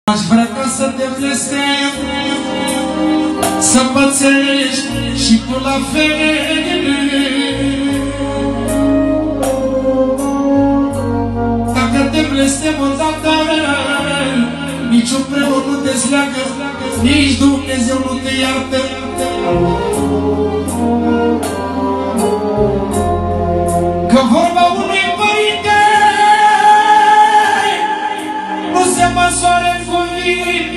Aș vrea ca să te blestem, să pățești și tu la fel. Dacă te blestem odată, niciun preot nu te sleagă, nici Dumnezeu nu te iartă. Că vorba unui părinte nu se măsoară în cuvinte.